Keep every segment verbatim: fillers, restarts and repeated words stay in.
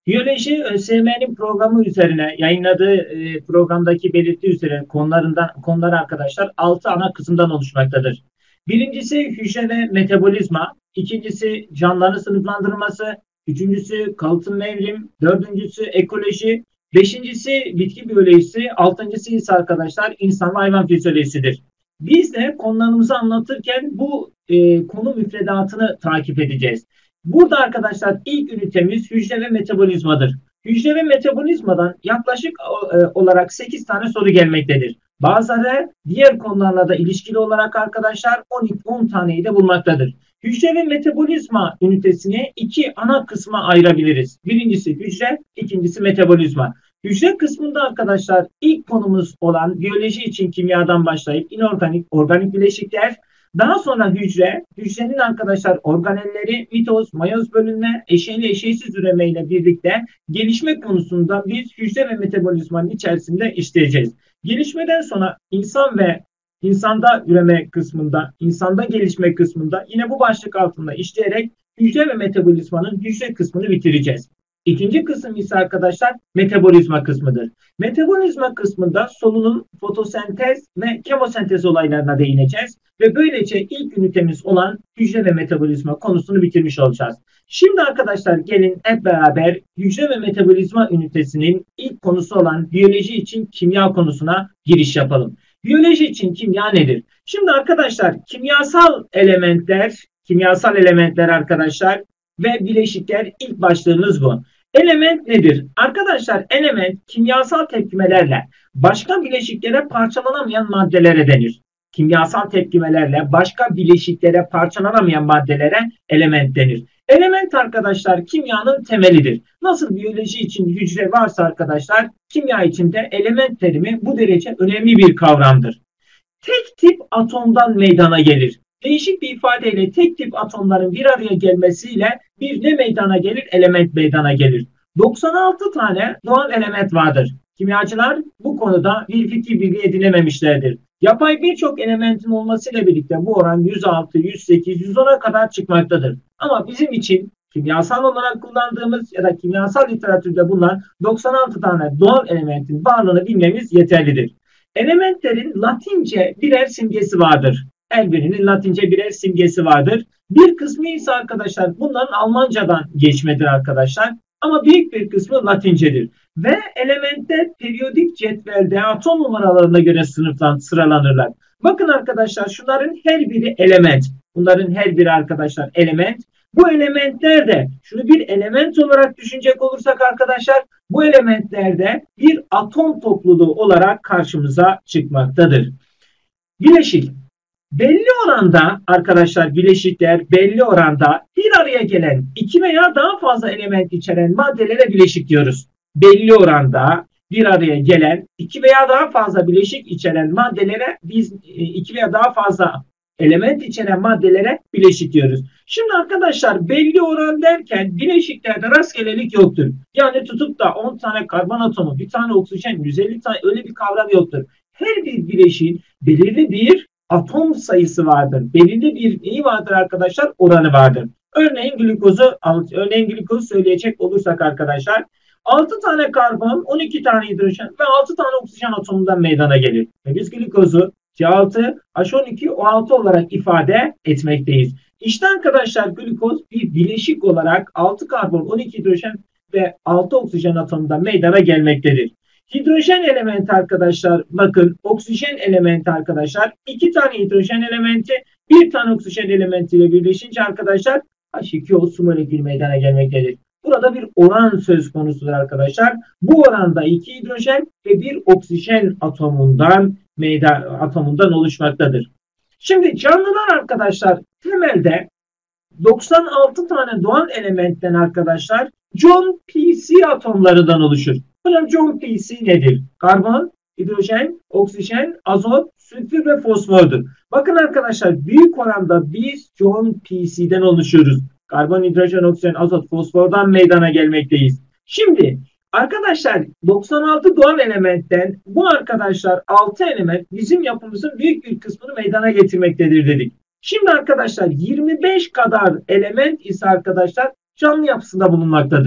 Biyoloji ÖSYM'nin programı üzerine yayınladığı e, programdaki belirttiği üzere konularından konular arkadaşlar altı ana kısımdan oluşmaktadır. Birincisi hücre ve metabolizma, ikincisi canlıların sınıflandırılması, üçüncüsü kalıtım ve evrim, dördüncüsü ekoloji, beşincisi bitki biyolojisi, altıncısı ise arkadaşlar insan ve hayvan fizyolojisidir. Biz de konularımızı anlatırken bu e, konu müfredatını takip edeceğiz. Burada arkadaşlar ilk ünitemiz hücre ve metabolizmadır. Hücre ve metabolizmadan yaklaşık e, olarak sekiz tane soru gelmektedir. Bazıları diğer konularla da ilişkili olarak arkadaşlar on, on taneyi de bulmaktadır. Hücre ve metabolizma ünitesini iki ana kısma ayırabiliriz. Birincisi hücre, ikincisi metabolizma. Hücre kısmında arkadaşlar ilk konumuz olan biyoloji için kimyadan başlayıp inorganik, organik bileşikler, daha sonra hücre, hücrenin arkadaşlar organelleri, mitoz, mayoz bölünme, eşeyli eşeysiz üreme ile birlikte gelişme konusunda biz hücre ve metabolizmanın içerisinde işleyeceğiz. Gelişmeden sonra insan ve insanda üreme kısmında, insanda gelişme kısmında yine bu başlık altında işleyerek hücre ve metabolizmanın hücre kısmını bitireceğiz. İkinci kısım ise arkadaşlar metabolizma kısmıdır. Metabolizma kısmında solunum, fotosentez ve kemosentez olaylarına değineceğiz ve böylece ilk ünitemiz olan hücre ve metabolizma konusunu bitirmiş olacağız. Şimdi arkadaşlar gelin hep beraber hücre ve metabolizma ünitesinin ilk konusu olan biyoloji için kimya konusuna giriş yapalım. Biyoloji için kimya nedir? Şimdi arkadaşlar kimyasal elementler, kimyasal elementler arkadaşlar ve bileşikler ilk başlığımız bu. Element nedir? Arkadaşlar element kimyasal tepkimelerle başka bileşiklere parçalanamayan maddelere denir. Kimyasal tepkimelerle başka bileşiklere parçalanamayan maddelere element denir. Element arkadaşlar kimyanın temelidir. Nasıl biyoloji için hücre varsa arkadaşlar kimya için de element terimi bu derece önemli bir kavramdır. Tek tip atomdan meydana gelir. Değişik bir ifadeyle tek tip atomların bir araya gelmesiyle bir ne meydana gelir? Element meydana gelir. doksan altı tane doğal element vardır. Kimyacılar bu konuda bir fikir birliği edinememişlerdir. Yapay birçok elementin olmasıyla birlikte bu oran yüz altı, yüz sekiz, yüz ona kadar çıkmaktadır. Ama bizim için kimyasal olarak kullandığımız ya da kimyasal literatürde bulunan doksan altı tane doğal elementin varlığını bilmemiz yeterlidir. Elementlerin Latince birer simgesi vardır. Her birinin Latince birer simgesi vardır. Bir kısmı ise arkadaşlar bunların Almancadan geçmedir arkadaşlar. Ama büyük bir kısmı Latincedir. Ve elementler periyodik cetvelde atom numaralarına göre sınıflan, sıralanırlar. Bakın arkadaşlar şunların her biri element. Bunların her biri arkadaşlar element. Bu elementler de şunu bir element olarak düşünecek olursak arkadaşlar bu elementlerde bir atom topluluğu olarak karşımıza çıkmaktadır. Bileşik. Belli oranda arkadaşlar bileşikler belli oranda bir araya gelen iki veya daha fazla element içeren maddelere bileşik diyoruz. Belli oranda bir araya gelen iki veya daha fazla bileşik içeren maddelere biz iki veya daha fazla element içeren maddelere bileşik diyoruz. Şimdi arkadaşlar belli oran derken bileşiklerde rastgelelik yoktur. Yani tutup da on tane karbon atomu, bir tane oksijen, yüz elli tane öyle bir kavram yoktur. Her bir bileşiğin belirli bir atom sayısı vardır. Belirli bir neyi vardır arkadaşlar? Oranı vardır. Örneğin glikozu, örneğin glikozu söyleyecek olursak arkadaşlar altı tane karbon, on iki tane hidrojen ve altı tane oksijen atomundan meydana gelir. Ve biz glikozu C altı H on iki O altı olarak ifade etmekteyiz. İşte arkadaşlar glikoz bir bileşik olarak altı karbon, on iki hidrojen ve altı oksijen atomundan meydana gelmektedir. Hidrojen elementi arkadaşlar bakın oksijen elementi arkadaşlar iki tane hidrojen elementi bir tane oksijen elementiyle birleşince arkadaşlar H iki O su molekülü meydana gelmektedir. Burada bir oran söz konusudur arkadaşlar. Bu oranda iki hidrojen ve bir oksijen atomundan meydan atomundan oluşmaktadır. Şimdi canlılar arkadaşlar temelde doksan altı tane doğal elementten arkadaşlar John P C atomlarından oluşur. Hocam John P C nedir? Karbon, hidrojen, oksijen, azot, sülfür ve fosfordur. Bakın arkadaşlar büyük oranda biz John P C'den oluşuyoruz. Karbon, hidrojen, oksijen, azot, fosfordan meydana gelmekteyiz. Şimdi arkadaşlar doksan altı doğal elementten bu arkadaşlar altı element bizim yapımızın büyük bir kısmını meydana getirmektedir dedik. Şimdi arkadaşlar yirmi beş kadar element ise arkadaşlar canlı yapısında bulunmaktadır.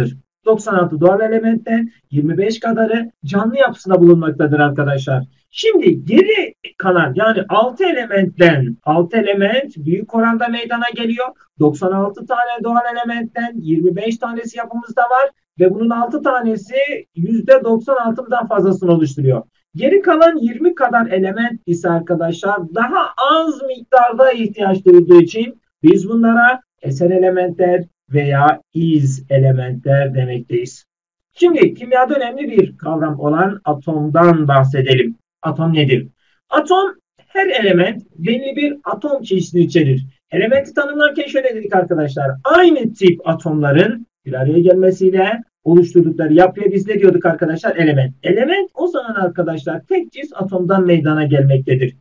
doksan altı doğal elementten yirmi beş kadarı canlı yapısında bulunmaktadır arkadaşlar. Şimdi geri kalan yani altı elementten altı element büyük oranda meydana geliyor. doksan altı tane doğal elementten yirmi beş tanesi yapımızda var ve bunun altı tanesi yüzde doksan altıdan fazlasını oluşturuyor. Geri kalan yirmi kadar element ise arkadaşlar daha az miktarda ihtiyaç duyulduğu için biz bunlara eser elementler veya iz elementler demekteyiz. Şimdi kimyada önemli bir kavram olan atomdan bahsedelim. Atom nedir? Atom her element belli bir atom çeşidini içerir. Elementi tanımlarken şöyle dedik arkadaşlar. Aynı tip atomların bir araya gelmesiyle oluşturdukları yapıya biz ne diyorduk arkadaşlar? Element. Element o zaman arkadaşlar tek cins atomdan meydana gelmektedir.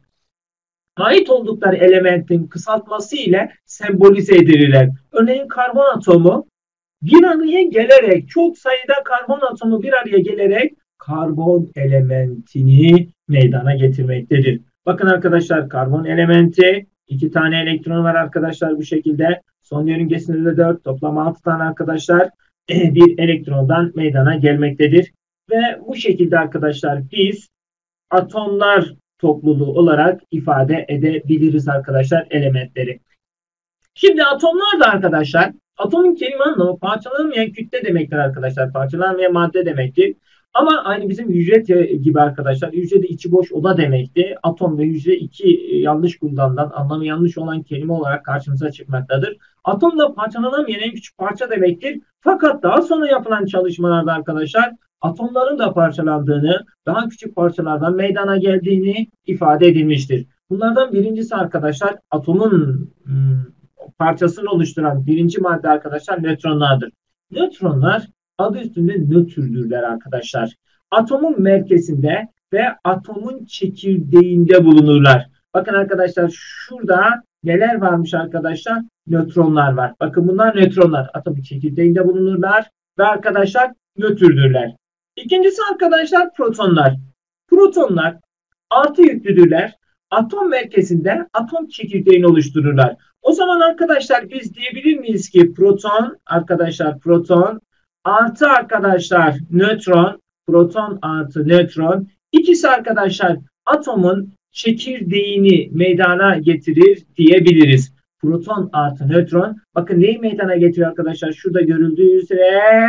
Ait oldukları elementin kısaltması ile sembolize edilirler. Örneğin karbon atomu bir araya gelerek, çok sayıda karbon atomu bir araya gelerek karbon elementini meydana getirmektedir. Bakın arkadaşlar karbon elementi iki tane elektron var arkadaşlar bu şekilde. Son yörüngesinde de dört, toplam altı tane arkadaşlar bir elektrondan meydana gelmektedir. Ve bu şekilde arkadaşlar biz atomlar topluluğu olarak ifade edebiliriz arkadaşlar elementleri. Şimdi atomlar da arkadaşlar atomun kelime anlamı parçalanmayan kütle demektir arkadaşlar. Parçalanmayan madde demektir. Ama aynı bizim hücre gibi arkadaşlar. Hücrede içi boş oda demekti. Atom ve hücre iki yanlış kullanılan, anlamı yanlış olan kelime olarak karşımıza çıkmaktadır. Atom da parçalanamayan en küçük parça demektir. Fakat daha sonra yapılan çalışmalarda arkadaşlar atomların da parçalandığını, daha küçük parçalardan meydana geldiğini ifade edilmiştir. Bunlardan birincisi arkadaşlar atomun hmm, parçasını oluşturan birinci madde arkadaşlar nötronlardır. Nötronlar adı üstünde nötrdürler arkadaşlar. Atomun merkezinde ve atomun çekirdeğinde bulunurlar. Bakın arkadaşlar şurada neler varmış arkadaşlar? Nötronlar var. Bakın bunlar nötronlar. Atomun çekirdeğinde bulunurlar ve arkadaşlar nötrdürler. İkincisi arkadaşlar protonlar. Protonlar artı yüklüdürler. Atom merkezinde atom çekirdeğini oluştururlar. O zaman arkadaşlar biz diyebilir miyiz ki proton arkadaşlar proton artı arkadaşlar nötron, proton artı nötron ikisi arkadaşlar atomun çekirdeğini meydana getirir diyebiliriz. Proton artı nötron bakın neyi meydana getiriyor arkadaşlar? Şurada görüldüğü üzere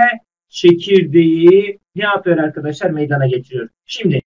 çekirdeği ne yapıyor arkadaşlar? Meydana getiriyor. Şimdi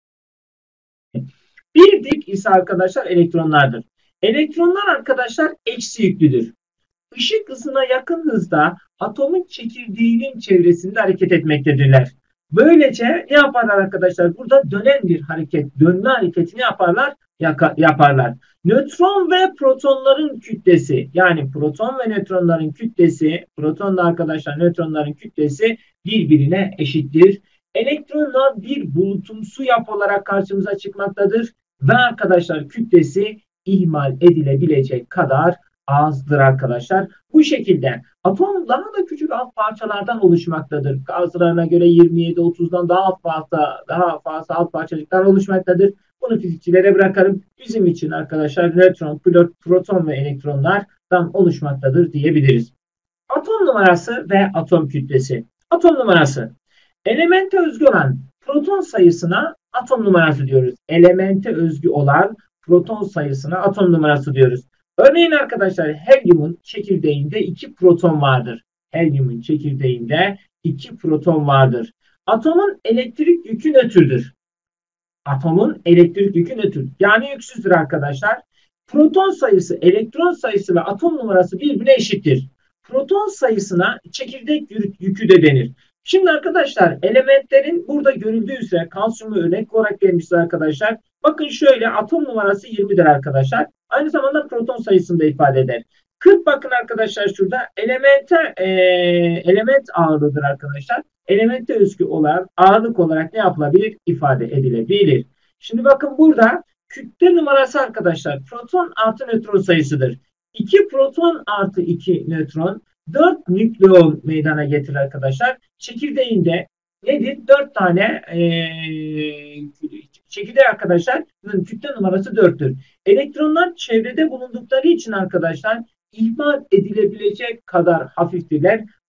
bir dik ise arkadaşlar elektronlardır. Elektronlar arkadaşlar eksi yüklüdür. Işık hızına yakın hızda atomun çekirdeğinin çevresinde hareket etmektedirler. Böylece ne yaparlar arkadaşlar? Burada dönen bir hareket, dönme hareketini yaparlar, yaparlar. Nötron ve protonların kütlesi, yani proton ve nötronların kütlesi, protonla arkadaşlar nötronların kütlesi birbirine eşittir. Elektronlar bir bulutumsu yapı olarak karşımıza çıkmaktadır ve arkadaşlar kütlesi ihmal edilebilecek kadar azdır arkadaşlar. Bu şekilde atom daha da küçük alt parçalardan oluşmaktadır. Bazılarına göre yirmi yedi otuzdan daha alt fazla daha fazla alt parçacıklar oluşmaktadır. Bunu fizikçilere bırakalım. Bizim için arkadaşlar nötron, proton ve elektronlardan oluşmaktadır diyebiliriz. Atom numarası ve atom kütlesi. Atom numarası. Elemente özgü olan proton sayısına atom numarası diyoruz. Elemente özgü olan proton sayısına atom numarası diyoruz. Örneğin arkadaşlar helyumun çekirdeğinde iki proton vardır. Helyumun çekirdeğinde iki proton vardır. Atomun elektrik yükü nötrdür. Atomun elektrik yükü nötr. Yani yüksüzdür arkadaşlar. Proton sayısı, elektron sayısı ve atom numarası birbirine eşittir. Proton sayısına çekirdek yükü de denir. Şimdi arkadaşlar elementlerin burada görüldüğü üzere kalsiyumu örnek olarak vermişiz arkadaşlar. Bakın şöyle atom numarası yirmidir arkadaşlar. Aynı zamanda proton sayısını da ifade eder. kırk bakın arkadaşlar şurada elemente e, element ağırlığıdır arkadaşlar. Elemente özgü olan ağırlık olarak ne yapılabilir? İfade edilebilir. Şimdi bakın burada kütle numarası arkadaşlar proton artı nötron sayısıdır. iki proton artı iki nötron dört nükleon meydana getirir arkadaşlar. Çekirdeğinde nedir? dört tane e, çekirdeği arkadaşlar kütle numarası dörttür. Elektronlar çevrede bulundukları için arkadaşlar ihmal edilebilecek kadar hafiftirler.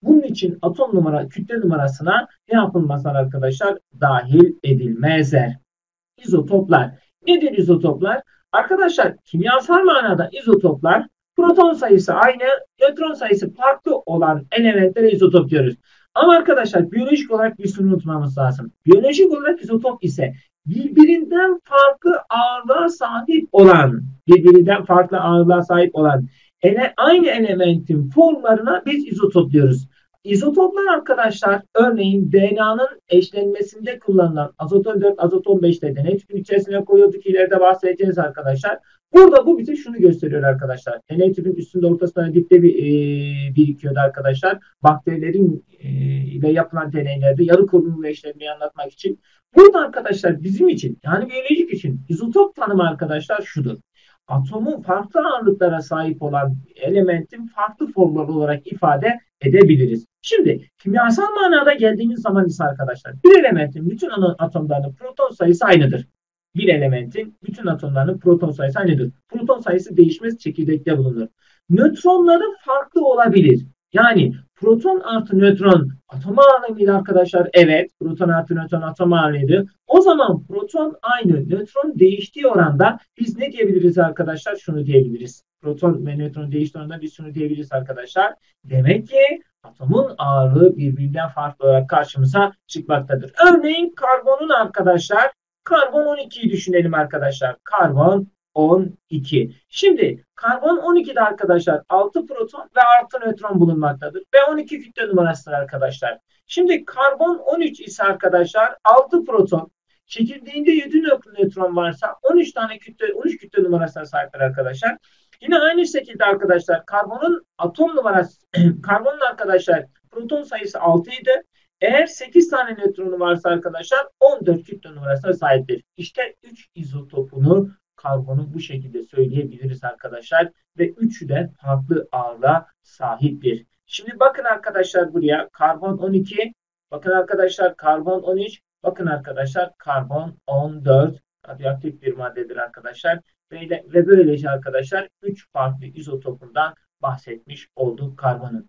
Bunun için atom numara, kütle numarasına ne yapılmazlar arkadaşlar? Dahil edilmezler. İzotoplar. Nedir izotoplar? Arkadaşlar kimyasal manada izotoplar proton sayısı aynı, nötron sayısı farklı olan elementlere izotop diyoruz. Ama arkadaşlar biyolojik olarak bir şunu unutmamız lazım. Biyolojik olarak izotop ise birbirinden farklı ağırlığa sahip olan, birbirinden farklı ağırlığa sahip olan ele, aynı elementin formlarına biz izotop diyoruz. İzotoplar arkadaşlar örneğin D N A'nın eşlenmesinde kullanılan azoton dört, azoton beş'te deney tüpün içerisine koyuyorduk. İleride bahsedeceğiz arkadaşlar. Burada bu bize şunu gösteriyor arkadaşlar. Deney tüpün üstünde ortasında dipte bir e, birikiyordu arkadaşlar. Bakterilerin e, ile yapılan deneylerde yarı korunma işlemini anlatmak için. Burada arkadaşlar bizim için yani biyolojik için izotop tanımı arkadaşlar şudur. Atomun farklı ağırlıklara sahip olan elementin farklı formları olarak ifade edebiliriz. Şimdi kimyasal manada geldiğimiz zaman ise arkadaşlar bir elementin bütün atomlarının proton sayısı aynıdır. Bir elementin bütün atomlarının proton sayısı aynıdır. Proton sayısı değişmez, çekirdekte bulunur. Nötronları farklı olabilir. Yani proton artı nötron atom ağırlığı mıydı arkadaşlar? Evet. Proton artı nötron atom ağırlığıydı. O zaman proton aynı, nötron değiştiği oranda biz ne diyebiliriz arkadaşlar? Şunu diyebiliriz. Proton ve nötron değiştiği oranda biz şunu diyebiliriz arkadaşlar. Demek ki atomun ağırlığı birbirinden farklı olarak karşımıza çıkmaktadır. Örneğin karbonun arkadaşlar, karbon on iki'yi düşünelim arkadaşlar. Karbon on iki. Şimdi karbon on iki'de arkadaşlar altı proton ve altı nötron bulunmaktadır. Ve on iki kütle numarasıdır arkadaşlar. Şimdi karbon on üç ise arkadaşlar altı proton. Çekirdeğinde yedi nötron varsa on üç tane kütle, on üç kütle numarasına sahiptir arkadaşlar. Yine aynı şekilde arkadaşlar karbonun atom numarası, karbonun arkadaşlar proton sayısı altı idi. Eğer sekiz tane nötronu varsa arkadaşlar on dört kütle numarasına sahiptir. İşte üç izotopunu karbonu bu şekilde söyleyebiliriz arkadaşlar. Ve üçü de farklı ağırlığa sahiptir. Şimdi bakın arkadaşlar buraya karbon on iki, bakın arkadaşlar karbon on üç, bakın arkadaşlar karbon on dört radyoaktif bir maddedir arkadaşlar. Böyle, ve böylece arkadaşlar üç farklı izotopundan bahsetmiş olduk karbonun.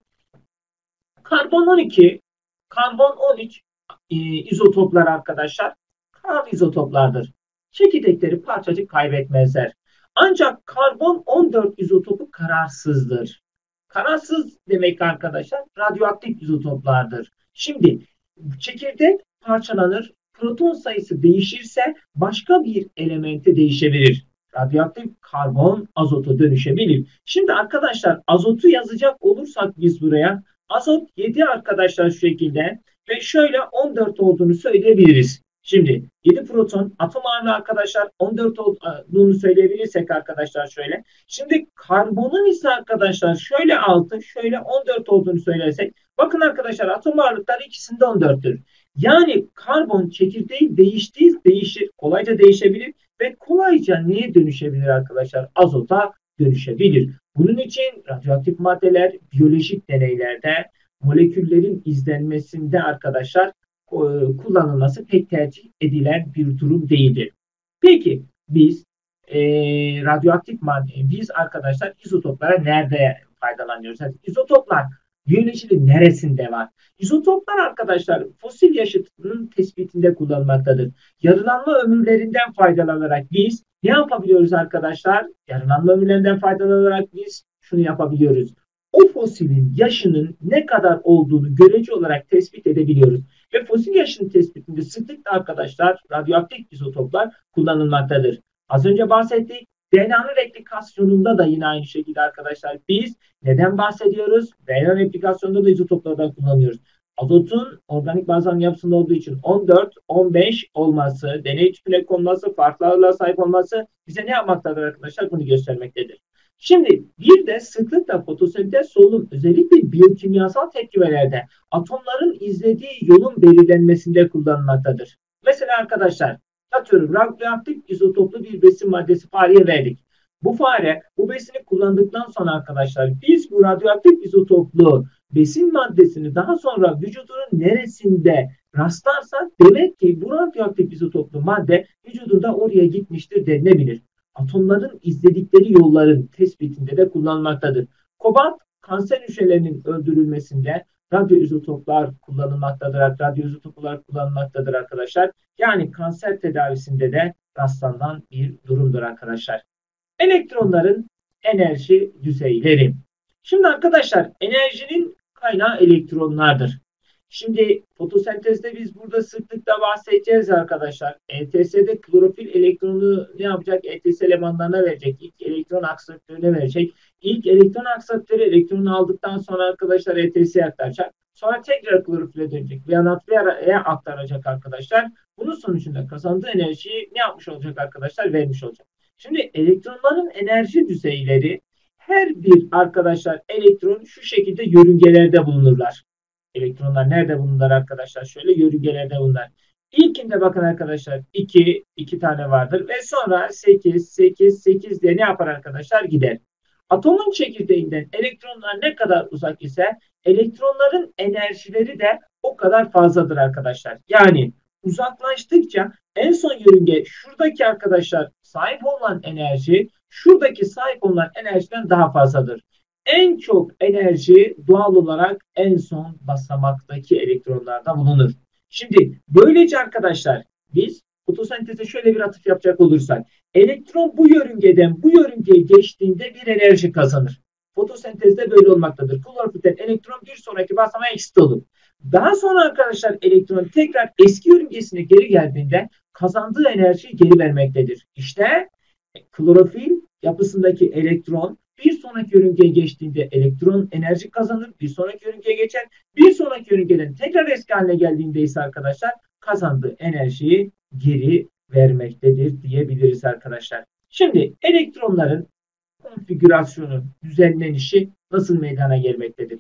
Karbon on iki, karbon on üç e, izotoplar arkadaşlar kar izotoplardır. Çekirdekleri parçacık kaybetmezler. Ancak karbon on dört izotopu kararsızdır. Kararsız demek arkadaşlar radyoaktif izotoplardır. Şimdi çekirdek parçalanır, proton sayısı değişirse başka bir elemente değişebilir. Radyoaktif karbon azota dönüşebilir. Şimdi arkadaşlar azotu yazacak olursak biz buraya azot yedi arkadaşlar şu şekilde ve şöyle on dört olduğunu söyleyebiliriz. Şimdi yedi proton atom ağırlığı arkadaşlar on dört olduğunu söyleyebilirsek arkadaşlar şöyle. Şimdi karbonun ise arkadaşlar şöyle altı şöyle on dört olduğunu söylersek bakın arkadaşlar atom ağırlıkları ikisinde on dört'tür. Yani karbon çekirdeği değiştiği değişir, kolayca değişebilir ve kolayca neye dönüşebilir arkadaşlar? Azota dönüşebilir. Bunun için radyoaktif maddeler biyolojik deneylerde moleküllerin izlenmesinde arkadaşlar kullanılması pek tercih edilen bir durum değildir. Peki biz e, radyoaktif madde, biz arkadaşlar izotoplara nerede faydalanıyoruz? Yani izotoplar biyolojinin neresinde var? İzotoplar arkadaşlar fosil yaşıtının tespitinde kullanılmaktadır. Yarılanma ömürlerinden faydalanarak biz ne yapabiliyoruz arkadaşlar? Yarılanma ömürlerinden faydalanarak biz şunu yapabiliyoruz. O fosilin yaşının ne kadar olduğunu görece olarak tespit edebiliyoruz. Ve fosil yaşının tespitinde sıklıkla arkadaşlar radyoaktif izotoplar kullanılmaktadır. Az önce bahsettik. D N A'nın replikasyonunda da yine aynı şekilde arkadaşlar biz neden bahsediyoruz? D N A replikasyonunda da izotoplardan kullanıyoruz. Azotun organik bazanın yapısında olduğu için on dört, on beş olması, deney tüpüne konması, farklı ağırlığa sahip olması bize ne yapmaktadır arkadaşlar? Bunu göstermektedir. Şimdi bir de sıklıkla fotosentez solunum özellikle biyokimyasal tepkimelerde atomların izlediği yolun belirlenmesinde kullanılmaktadır. Mesela arkadaşlar atıyorum radyoaktif izotoplu bir besin maddesi fareye verdik. Bu fare bu besini kullandıktan sonra arkadaşlar biz bu radyoaktif izotoplu besin maddesini daha sonra vücudunun neresinde rastlarsa demek ki bu radyoaktif izotoplu madde vücudunda oraya gitmiştir denilebilir. Atomların izledikleri yolların tespitinde de kullanılmaktadır. Kobalt kanser hücrelerinin öldürülmesinde, radyoizotoplar kullanılmaktadır. Radyoizotoplar kullanılmaktadır arkadaşlar. Yani kanser tedavisinde de rastlanan bir durumdur arkadaşlar. Elektronların enerji düzeyleri. Şimdi arkadaşlar enerjinin kaynağı elektronlardır. Şimdi fotosentezde biz burada sıklıkla bahsedeceğiz arkadaşlar. E T S'de klorofil elektronu ne yapacak? E T S elemanlarına verecek. İlk elektron aksatörüne verecek. İlk elektron aksatörü elektronu aldıktan sonra arkadaşlar E T S'ye aktaracak. Sonra tekrar klorofile dönecek. Veya natriye aktaracak arkadaşlar. Bunun sonucunda kazandığı enerjiyi ne yapmış olacak arkadaşlar? Vermiş olacak. Şimdi elektronların enerji düzeyleri, her bir arkadaşlar elektron şu şekilde yörüngelerde bulunurlar. Elektronlar nerede bulunurlar arkadaşlar? Şöyle yörüngelerde bulunurlar. İlkinde bakın arkadaşlar iki, iki tane vardır ve sonra sekiz, sekiz, sekiz diye ne yapar arkadaşlar? Gider. Atomun çekirdeğinden elektronlar ne kadar uzak ise elektronların enerjileri de o kadar fazladır arkadaşlar. Yani uzaklaştıkça en son yörünge şuradaki arkadaşlar sahip olan enerji şuradaki sahip olan enerjiden daha fazladır. En çok enerji doğal olarak en son basamaktaki elektronlarda bulunur. Şimdi böylece arkadaşlar biz fotosenteze şöyle bir atıf yapacak olursak elektron bu yörüngeden bu yörüngeye geçtiğinde bir enerji kazanır. Fotosentezde böyle olmaktadır. Klorofilden elektron bir sonraki basamağa eksi olur. Daha sonra arkadaşlar elektron tekrar eski yörüngesine geri geldiğinde kazandığı enerjiyi geri vermektedir. İşte klorofil yapısındaki elektron bir sonraki yörüngeye geçtiğinde elektron enerji kazanır. Bir sonraki yörüngeye geçer. Bir sonraki yörüngeden tekrar eski haline geldiğinde ise arkadaşlar kazandığı enerjiyi geri vermektedir diyebiliriz arkadaşlar. Şimdi elektronların konfigürasyonu, düzenlenişi nasıl meydana gelmektedir?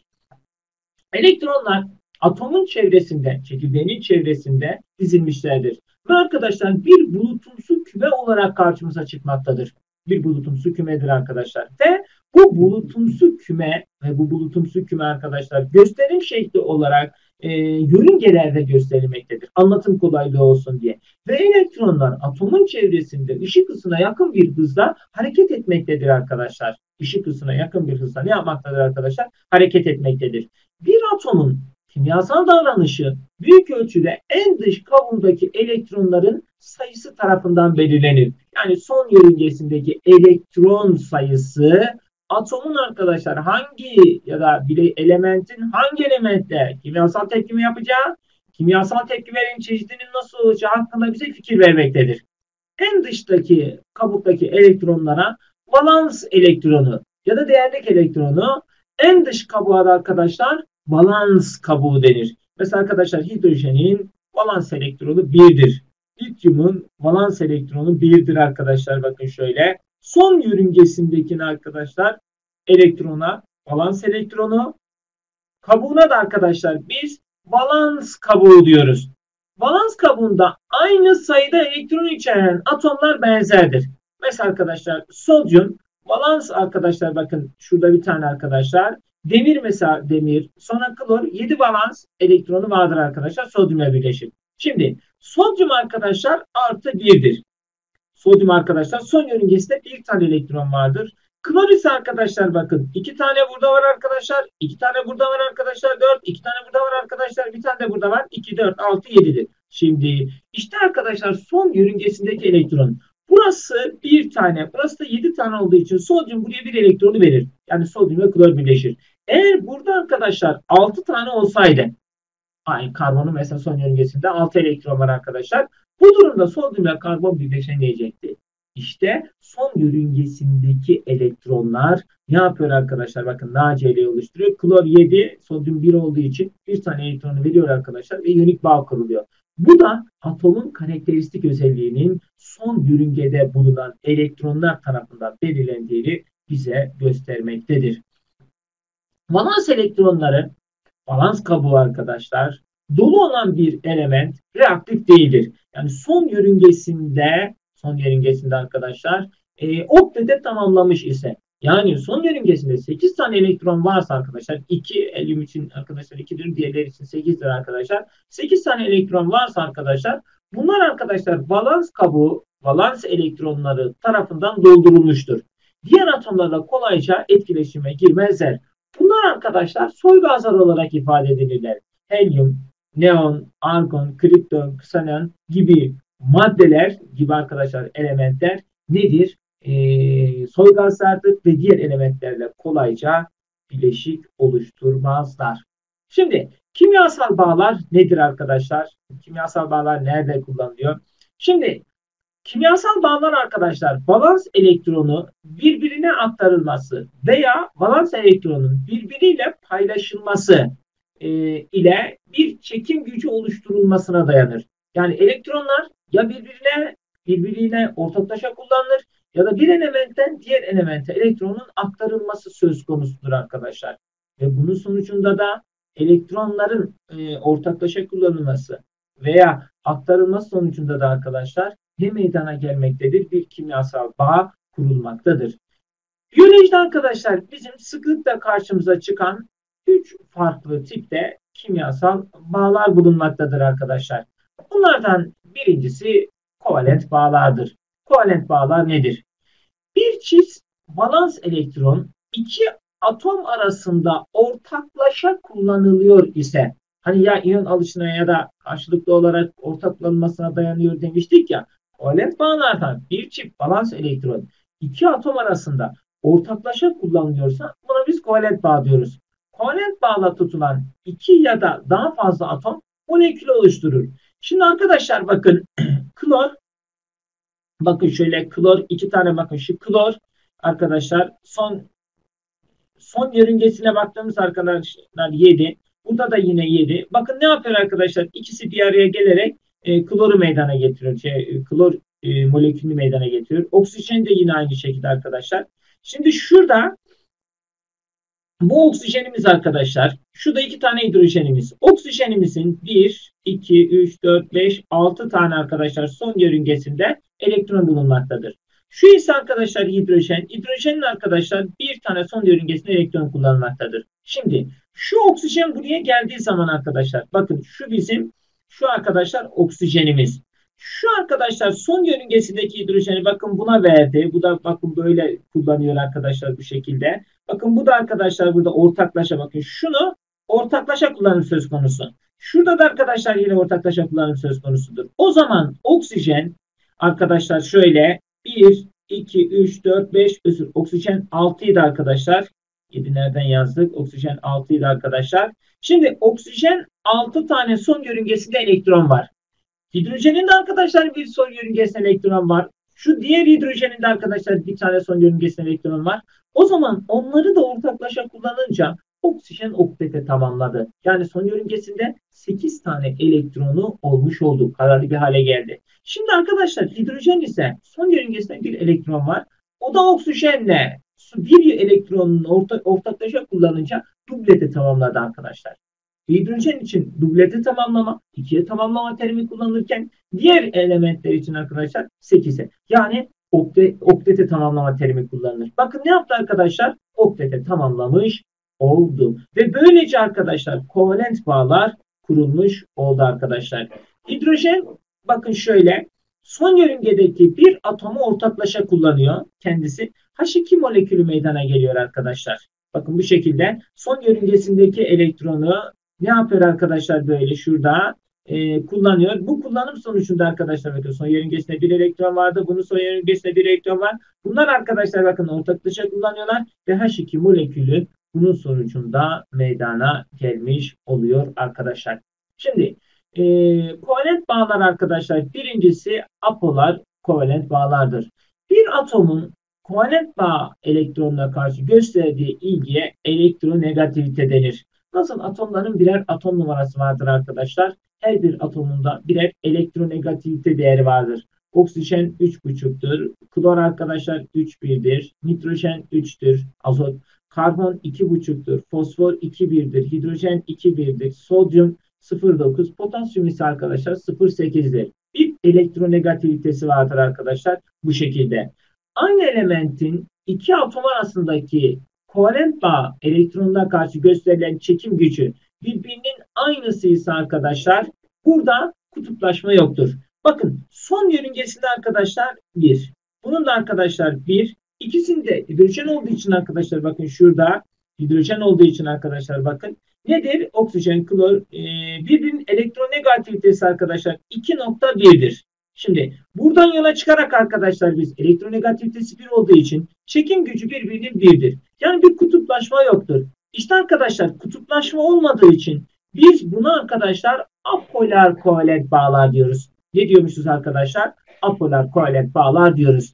Elektronlar atomun çevresinde, çekirdeğinin çevresinde dizilmişlerdir. Ve arkadaşlar bir bulutumsu küme olarak karşımıza çıkmaktadır. Bir bulutumsu kümedir arkadaşlar. Ve bu bulutumsu küme ve bu bulutumsu küme arkadaşlar gösterim şekli olarak e, yörüngelerde gösterilmektedir. Anlatım kolaylığı olsun diye. Ve elektronlar atomun çevresinde ışık hızına yakın bir hızla hareket etmektedir arkadaşlar. Işık hızına yakın bir hızla ne yapmaktadır arkadaşlar? Hareket etmektedir. Bir atomun kimyasal davranışı büyük ölçüde en dış kabuğundaki elektronların sayısı tarafından belirlenir. Yani son yörüngesindeki elektron sayısı atomun arkadaşlar hangi ya da bir elementin hangi elementle kimyasal tepkime yapacağı, kimyasal tepkimelerin çeşidinin nasıl olacağı hakkında bize fikir vermektedir. En dıştaki kabuktaki elektronlara valans elektronu ya da değerlik elektronu, en dış kabuğa da arkadaşlar valans kabuğu denir. Mesela arkadaşlar hidrojenin valans elektronu birdir. Lityumun valans elektronu birdir arkadaşlar. Bakın şöyle. Son yörüngesindeki arkadaşlar elektrona valans elektronu, kabuğuna da arkadaşlar biz valans kabuğu diyoruz. Valans kabuğunda aynı sayıda elektron içeren atomlar benzerdir. Mesela arkadaşlar sodyum valans arkadaşlar bakın şurada bir tane arkadaşlar. Demir mesela demir. Sonra klor yedi valans elektronu vardır arkadaşlar. Sodyumla birleşir. Şimdi sodyum arkadaşlar artı birdir. Sodyum arkadaşlar son yörüngesinde bir tane elektron vardır. Klor ise arkadaşlar bakın iki tane burada var arkadaşlar. iki tane burada var arkadaşlar. dört. iki tane burada var arkadaşlar. Bir tane de burada var. iki, dört, altı, yedidir. Şimdi işte arkadaşlar son yörüngesindeki elektron. Burası bir tane. Burası da yedi tane olduğu için sodyum buraya bir elektronu verir. Yani sodyum ve klor birleşir. Eğer burada arkadaşlar altı tane olsaydı, aynı karbonun mesela son yörüngesinde altı elektron var arkadaşlar. Bu durumda sodyum ve karbon birleşemeyecekti. İşte son yörüngesindeki elektronlar ne yapıyor arkadaşlar? Bakın NaCl oluşturuyor. Klor yedi, sodyum bir olduğu için bir tane elektronu veriyor arkadaşlar ve iyonik bağ kuruluyor. Bu da atomun karakteristik özelliğinin son yörüngede bulunan elektronlar tarafından belirlendiğini bize göstermektedir. Valans elektronları, valans kabuğu arkadaşlar, dolu olan bir element reaktif değildir. Yani son yörüngesinde, son yörüngesinde arkadaşlar, e, oktete tamamlamış ise, yani son yörüngesinde sekiz tane elektron varsa arkadaşlar, iki helyum için arkadaşlar ikidir, diğerleri için sekizdir arkadaşlar. sekiz tane elektron varsa arkadaşlar, bunlar arkadaşlar valans kabuğu, valans elektronları tarafından doldurulmuştur. Diğer atomlarla kolayca etkileşime girmezler. Bunlar arkadaşlar soy gazlar olarak ifade edilirler. Helyum, neon, argon, kripton, ksanon gibi maddeler gibi arkadaşlar elementler nedir? Ee, soy gazlardır ve diğer elementlerle kolayca bileşik oluşturmazlar. Şimdi kimyasal bağlar nedir arkadaşlar? Kimyasal bağlar nerede kullanılıyor? Şimdi kimyasal bağlar arkadaşlar valans elektronu birbirine aktarılması veya valans elektronun birbiriyle paylaşılması e, ile bir çekim gücü oluşturulmasına dayanır. Yani elektronlar ya birbirine birbiriyle ortaklaşa kullanılır ya da bir elementten diğer elemente elektronun aktarılması söz konusudur arkadaşlar. Ve bunun sonucunda da elektronların e, ortaklaşa kullanılması veya aktarılması sonucunda da arkadaşlar ne meydana gelmektedir? Bir kimyasal bağ kurulmaktadır. Biyolojide arkadaşlar bizim sıklıkla karşımıza çıkan üç farklı tipte kimyasal bağlar bulunmaktadır arkadaşlar. Bunlardan birincisi kovalent bağlardır. Kovalent bağlar nedir? Bir çift valans elektron iki atom arasında ortaklaşa kullanılıyor ise, hani ya iyon alışına ya da karşılıklı olarak ortak kullanılmasına dayanıyor demiştik ya, kovalent bağlardan bir çift valans elektron iki atom arasında ortaklaşa kullanılıyorsa buna biz kovalent bağ diyoruz. Kovalent bağla tutulan iki ya da daha fazla atom molekül oluşturur. Şimdi arkadaşlar bakın klor, bakın şöyle klor iki tane, bakın şu klor arkadaşlar son son yörüngesine baktığımız arkadaşlar yedi. Burada da yine yedi. Bakın ne yapıyor arkadaşlar? İkisi bir araya gelerek e, kloru meydana getiriyor. Şey, klor e, molekülünü meydana getiriyor. Oksijen de yine aynı şekilde arkadaşlar. Şimdi şurada bu oksijenimiz arkadaşlar. Şurada iki tane hidrojenimiz. Oksijenimizin bir, iki, üç, dört, beş, altı tane arkadaşlar son yörüngesinde elektron bulunmaktadır. Şu ise arkadaşlar hidrojen. Hidrojenin arkadaşlar bir tane son yörüngesinde elektron kullanmaktadır. Şimdi şu oksijen buraya geldiği zaman arkadaşlar bakın şu bizim şu arkadaşlar oksijenimiz. Şu arkadaşlar son yörüngesindeki hidrojeni bakın buna verdi. Bu da bakın böyle kullanıyor arkadaşlar bu şekilde. Bakın bu da arkadaşlar burada ortaklaşa, bakın şunu ortaklaşa kullanım söz konusu. Şurada da arkadaşlar yine ortaklaşa kullanım söz konusudur. O zaman oksijen arkadaşlar şöyle bir, iki, üç, dört, beş, özür oksijen altı idi arkadaşlar. yedi nereden yazdık? Oksijen altı idi arkadaşlar. Şimdi oksijen altı tane son yörüngesinde elektron var. Hidrojenin de arkadaşlar bir son yörüngesinde elektron var. Şu diğer hidrojenin de arkadaşlar bir tane son yörüngesinde elektron var. O zaman onları da ortaklaşa kullanınca oksijen okteti tamamladı. Yani son yörüngesinde sekiz tane elektronu olmuş oldu. Kararlı bir hale geldi. Şimdi arkadaşlar hidrojen ise son yörüngesinde bir elektron var. O da oksijenle bir elektronunu orta, ortaklaşa kullanınca dubleti tamamladı arkadaşlar. Hidrojen için dubleti tamamlama, ikiye tamamlama terimi kullanılırken diğer elementler için arkadaşlar sekize. Yani okte, oktete tamamlama terimi kullanılır. Bakın ne yaptı arkadaşlar? Oktete tamamlamış oldu. Ve böylece arkadaşlar kovalent bağlar kurulmuş oldu arkadaşlar. Hidrojen bakın şöyle son yörüngedeki bir atomu ortaklaşa kullanıyor kendisi. H iki molekülü meydana geliyor arkadaşlar. Bakın bu şekilde son yörüngesindeki elektronu ne yapıyor arkadaşlar böyle şurada e, kullanıyor. Bu kullanım sonucunda arkadaşlar bakın son yörüngesinde bir elektron vardı. Bunun son yörüngesinde bir elektron var. Bunlar arkadaşlar bakın ortaklaşa kullanıyorlar ve H iki molekülü bunun sonucunda meydana gelmiş oluyor arkadaşlar. Şimdi e, kovalent bağlar arkadaşlar birincisi apolar kovalent bağlardır. Bir atomun kovalent bağ elektronuna karşı gösterdiği ilgiye elektronegativite denir. Nasıl atomların birer atom numarası vardır arkadaşlar. Her bir atomunda birer elektronegativite değeri vardır. Oksijen üç buçuktur. Klor arkadaşlar üç birdir. Nitrojen üçtür. Azot. Karbon iki buçuktur. Fosfor iki birdir. Hidrojen iki birdir. Sodyum sıfır virgül dokuz. Potasyum ise arkadaşlar sıfır virgül sekizdir. Bir elektronegativitesi vardır arkadaşlar bu şekilde. Aynı elementin iki atom arasındaki kovalent bağ elektronuna karşı gösterilen çekim gücü birbirinin aynısıysa arkadaşlar burada kutuplaşma yoktur. Bakın son yörüngesinde arkadaşlar bir. Bunun da arkadaşlar bir. İkisinde hidrojen olduğu için arkadaşlar bakın şurada Hidrojen olduğu için arkadaşlar bakın. Nedir? Oksijen, klor e, birbirinin elektronegativitesi arkadaşlar iki nokta bir'dir. Şimdi buradan yola çıkarak arkadaşlar biz elektronegativitesi bir olduğu için çekim gücü birbirinin bir'dir. Yani bir kutuplaşma yoktur. İşte arkadaşlar kutuplaşma olmadığı için biz buna arkadaşlar apolar kovalent bağlar diyoruz. Ne diyormuşuz arkadaşlar? Apolar kovalent bağlar diyoruz.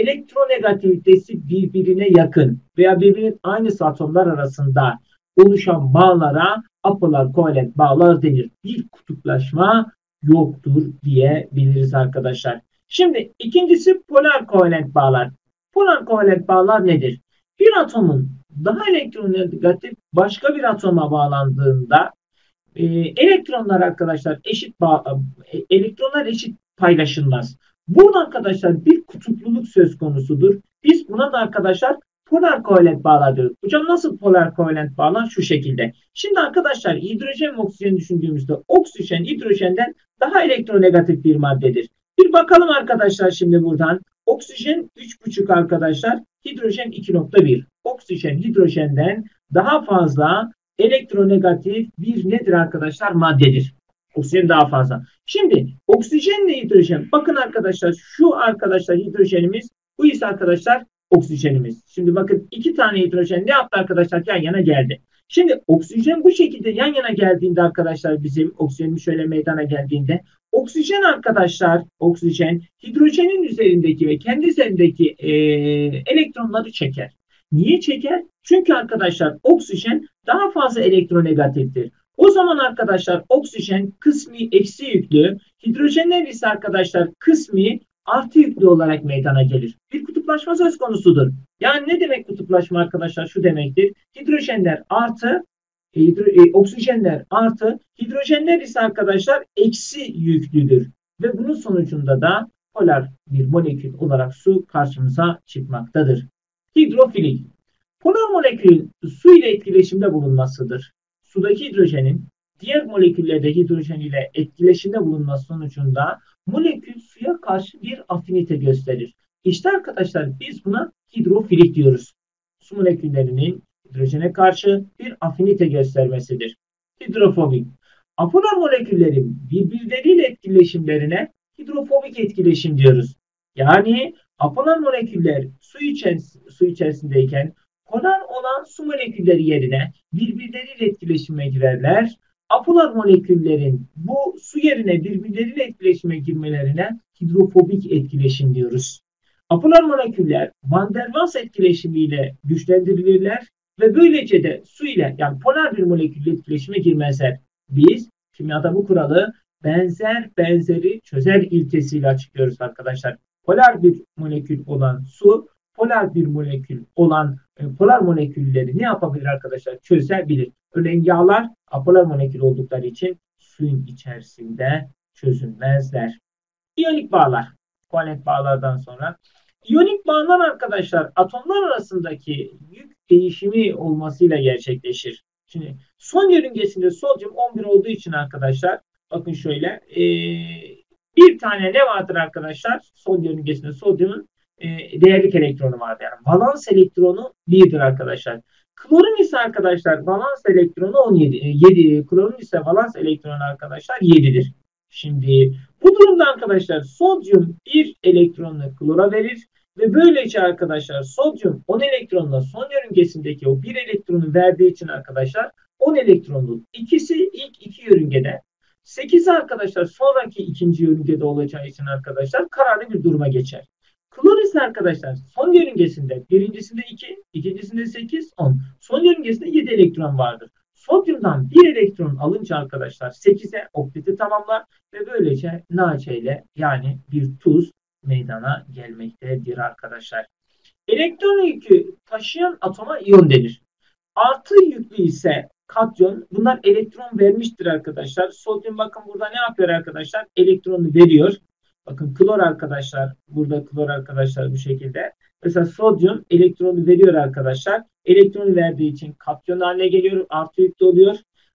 Elektronegativitesi birbirine yakın veya birbirinin aynısı atomlar arasında oluşan bağlara apolar kovalent bağlar denir. Bir kutuplaşma yoktur diyebiliriz arkadaşlar. Şimdi ikincisi polar kovalent bağlar. Polar kovalent bağlar nedir? Bir atomun daha elektronegatif başka bir atoma bağlandığında e, elektronlar arkadaşlar eşit bağ, e, elektronlar eşit paylaşılmaz. Burada arkadaşlar bir kutupluluk söz konusudur. Biz buna da arkadaşlar polar kovalent bağlar diyoruz. Hocam nasıl polar kovalent bağlar? Şu şekilde. Şimdi arkadaşlar hidrojen ve oksijen düşündüğümüzde oksijen hidrojenden daha elektronegatif bir maddedir. Bir bakalım arkadaşlar şimdi buradan. Oksijen üç buçuk arkadaşlar. Hidrojen iki nokta bir. Oksijen hidrojenden daha fazla elektronegatif bir nedir arkadaşlar? Maddedir. Oksijen daha fazla. Şimdi oksijenle hidrojen. Bakın arkadaşlar şu arkadaşlar hidrojenimiz. Bu ise arkadaşlar oksijenimiz. Şimdi bakın iki tane hidrojen ne yaptı arkadaşlar? Yan yana geldi. Şimdi oksijen bu şekilde yan yana geldiğinde arkadaşlar bizim oksijenin şöyle meydana geldiğinde oksijen arkadaşlar oksijen hidrojenin üzerindeki ve kendi üzerindeki e, elektronları çeker. Niye çeker? Çünkü arkadaşlar oksijen daha fazla elektronegatiftir. O zaman arkadaşlar oksijen kısmi eksi yüklü, hidrojenler ise arkadaşlar kısmi artı yüklü olarak meydana gelir. Bir kutuplaşma söz konusudur. Yani ne demek kutuplaşma arkadaşlar? Şu demektir. Hidrojenler artı, e, hidro, e, oksijenler artı, hidrojenler ise arkadaşlar eksi yüklüdür. Ve bunun sonucunda da polar bir molekül olarak su karşımıza çıkmaktadır. Hidrofilik. Polar molekülün su ile etkileşimde bulunmasıdır. Sudaki hidrojenin diğer moleküllerde hidrojen ile etkileşimde bulunması sonucunda molekül suya karşı bir afinite gösterir. İşte arkadaşlar biz buna hidrofilik diyoruz. Su moleküllerinin hidrojene karşı bir afinite göstermesidir. Hidrofobik. Apolar moleküllerin birbirleriyle etkileşimlerine hidrofobik etkileşim diyoruz. Yani apolar moleküller su, içeris su içerisindeyken polar olan su molekülleri yerine birbirleriyle etkileşime girerler. Apolar moleküllerin bu su yerine birbirleriyle etkileşime girmelerine hidrofobik etkileşim diyoruz. Apolar moleküller Van der Waals etkileşimiyle güçlendirilirler ve böylece de su ile yani polar bir molekülle etkileşime girmezler. Biz kimyada bu kuralı benzer benzeri çözer ilkesiyle açıklıyoruz arkadaşlar. Polar bir molekül olan su, polar bir molekül olan polar molekülleri ne yapabilir arkadaşlar? Çözebilir. Örneğin yağlar apolar molekül oldukları için suyun içerisinde çözünmezler. İyonik bağlar. Kovalent bağlardan sonra. İyonik bağlar arkadaşlar atomlar arasındaki yük değişimi olmasıyla gerçekleşir. Şimdi son yörüngesinde sodyum on bir olduğu için arkadaşlar bakın şöyle ee, bir tane ne vardır arkadaşlar? Son yörüngesinde sodyumun e, değerlik elektronu vardır. Yani valans elektronu birdir arkadaşlar. Klorun ise arkadaşlar valans elektronu on yedi. yedi. Klorun ise valans elektronu arkadaşlar yedidir. Şimdi bu durumda arkadaşlar sodyum bir elektronunu klora verir ve böylece arkadaşlar sodyum on elektronla son yörüngesindeki o bir elektronu verdiği için arkadaşlar on elektronun ikisi ilk iki yörüngede, sekiz arkadaşlar sonraki ikinci yörüngede olacağı için arkadaşlar kararlı bir duruma geçer. Klor ise arkadaşlar son yörüngesinde birincisinde iki, ikincisinde sekiz, on. Son yörüngesinde yedi elektron vardır. Sodyumdan bir elektron alınca arkadaşlar sekize okteti tamamlar ve böylece NaCl ile yani bir tuz meydana gelmektedir arkadaşlar. Elektron yükü taşıyan atoma iyon denir. Artı yüklü ise katyon. Bunlar elektron vermiştir arkadaşlar. Sodyum bakın burada ne yapıyor arkadaşlar? Elektronu veriyor. Bakın klor arkadaşlar. Burada klor arkadaşlar bu şekilde. Mesela sodyum elektronu veriyor arkadaşlar. Elektronu verdiği için katyon haline geliyor. Artı yüklü oluyor.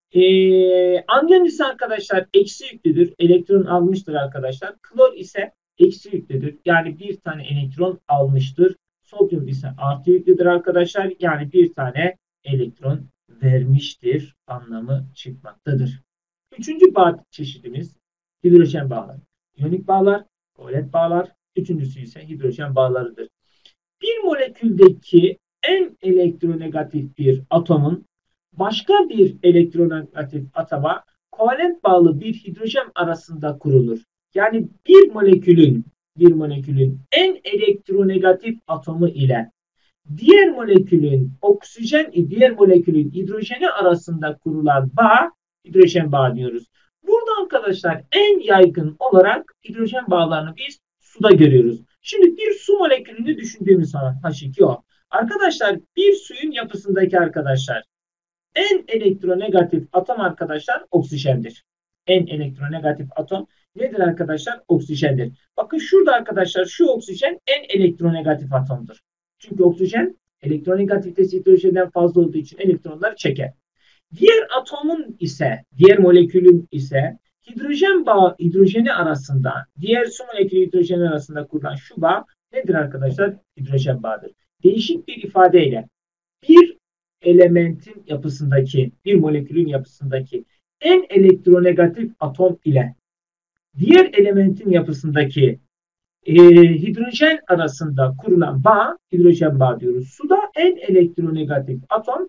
Ee, anyon ise arkadaşlar eksi yüklüdür. Elektron almıştır arkadaşlar. Klor ise eksi yüklüdür. Yani bir tane elektron almıştır. Sodyum ise artı yüklüdür arkadaşlar. Yani bir tane elektron vermiştir anlamı çıkmaktadır. Üçüncü bağ çeşidimiz hidrojen bağları. İyonik bağlar, kovalent bağlar. Üçüncüsü ise hidrojen bağlarıdır. Bir moleküldeki en elektronegatif bir atomun başka bir elektronegatif atoma kovalent bağlı bir hidrojen arasında kurulur. Yani bir molekülün bir molekülün en elektronegatif atomu ile diğer molekülün oksijen diğer molekülün hidrojeni arasında kurulan bağ hidrojen bağı diyoruz. Burada arkadaşlar en yaygın olarak hidrojen bağlarını biz suda görüyoruz. Şimdi bir su molekülünü düşündüğümüz zaman H iki O. Arkadaşlar bir suyun yapısındaki arkadaşlar en elektronegatif atom arkadaşlar oksijendir. En elektronegatif atom nedir arkadaşlar? Oksijendir. Bakın şurada arkadaşlar şu oksijen en elektronegatif atomdur. Çünkü oksijen elektronegativitesi hidrojenden fazla olduğu için elektronları çeker. Diğer atomun ise, diğer molekülün ise hidrojen bağı, hidrojeni arasında, diğer su molekülü hidrojeni arasında kurulan şu bağ nedir arkadaşlar? Hidrojen bağıdır. Değişik bir ifadeyle bir elementin yapısındaki, bir molekülün yapısındaki en elektronegatif atom ile diğer elementin yapısındaki e, hidrojen arasında kurulan bağ hidrojen bağı diyoruz. Suda en elektronegatif atom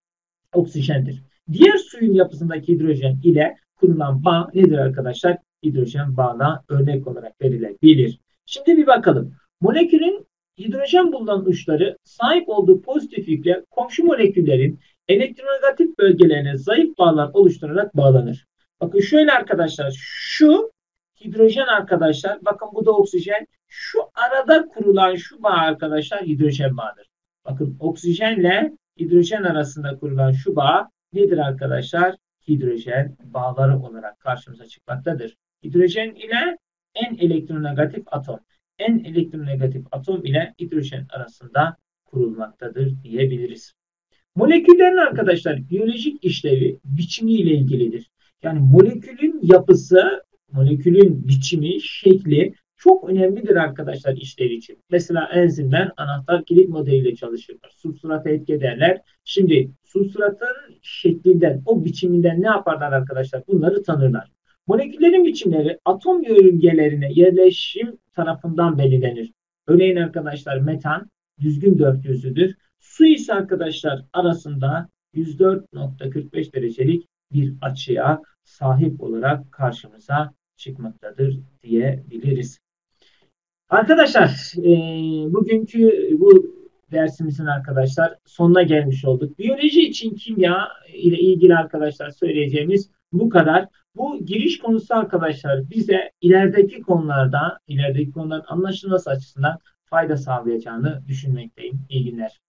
oksijendir. Diğer suyun yapısındaki hidrojen ile kurulan bağ nedir arkadaşlar? Hidrojen bağına örnek olarak verilebilir. Şimdi bir bakalım. Molekülün hidrojen bulunan uçları sahip olduğu pozitif yükle komşu moleküllerin elektronegatif bölgelerine zayıf bağlar oluşturarak bağlanır. Bakın şöyle arkadaşlar, şu hidrojen arkadaşlar, bakın bu da oksijen. Şu arada kurulan şu bağ arkadaşlar hidrojen bağıdır. Bakın oksijenle hidrojen arasında kurulan şu bağ nedir arkadaşlar? Hidrojen bağları olarak karşımıza çıkmaktadır. Hidrojen ile en elektronegatif atom. En elektronegatif atom ile hidrojen arasında kurulmaktadır diyebiliriz. Moleküllerin arkadaşlar biyolojik işlevi biçimi ile ilgilidir. Yani molekülün yapısı, molekülün biçimi, şekli çok önemlidir arkadaşlar işleri için. Mesela enzimler anahtar kilit modeliyle çalışırlar. Substrata etki ederler. Şimdi substratın şeklinden, o biçiminden ne yaparlar arkadaşlar? Bunları tanırlar. Moleküllerin biçimleri atom yörüngelerine yerleşim tarafından belirlenir. Örneğin arkadaşlar metan düzgün dört yüzlüdür. Su ise arkadaşlar arasında yüz dört nokta kırk beş derecelik bir açıya sahip olarak karşımıza çıkmaktadır diyebiliriz. Arkadaşlar e, bugünkü bu dersimizin arkadaşlar sonuna gelmiş olduk. Biyoloji için kimya ile ilgili arkadaşlar söyleyeceğimiz bu kadar. Bu giriş konusu arkadaşlar bize ilerideki konularda, ilerideki konuların anlaşılması açısından fayda sağlayacağını düşünmekteyim. İyi günler.